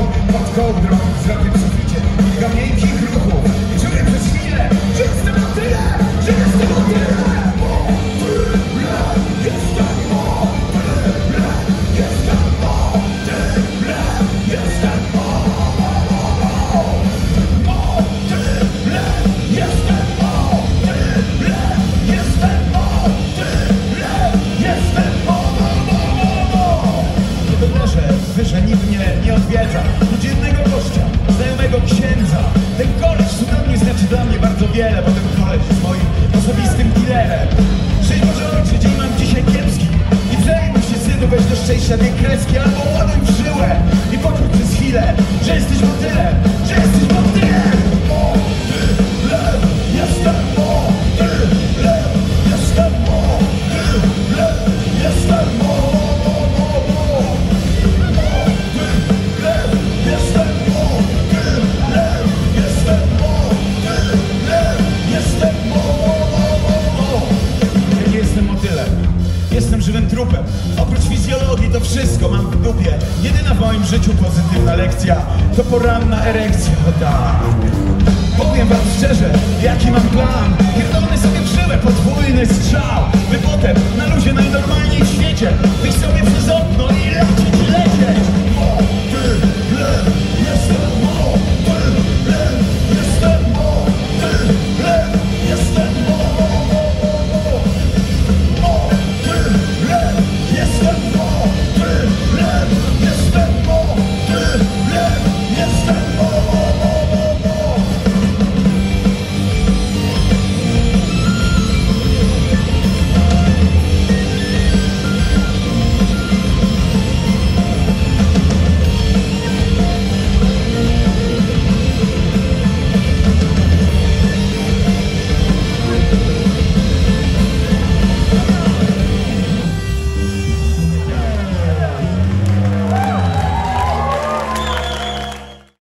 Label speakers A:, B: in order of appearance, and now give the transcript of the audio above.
A: pod kołdrą, wzrokiem w suficie, kilka miękkich ruchów. I czuję przez chwilę, że jestem motylem, że jestem motylem. Jestem motylem, jestem motylem, jestem motylem, jestem motylem, jestem motylem, jestem że nikt mnie nie odwiedza. Codziennego gościa, znajomego księdza. Ten koleś cudownie znaczy dla mnie bardzo wiele, bo ten koleś jest moim osobistym dealerem. Szczęść Boże Ojcze, dzień mam dzisiaj kiepski. I przejmuj się, synu, weź do szczęścia tej kreski, albo ładuj w żyłę i poczuj przez chwilę, że jesteś motylem, że jesteś motylem. Motylem, jestem motylem, jestem motylem, jestem motylem. Jestem żywym trupem. Oprócz fizjologii to wszystko mam w dupie. Jedyna w moim życiu pozytywna lekcja to poranna erekcja. Tak. Powiem wam szczerze, jaki mam plan. Pierdolony sobie w żyłę, podwójny strzał. By potem na luzie najnormalniej w świecie wyjść sobie przez okno i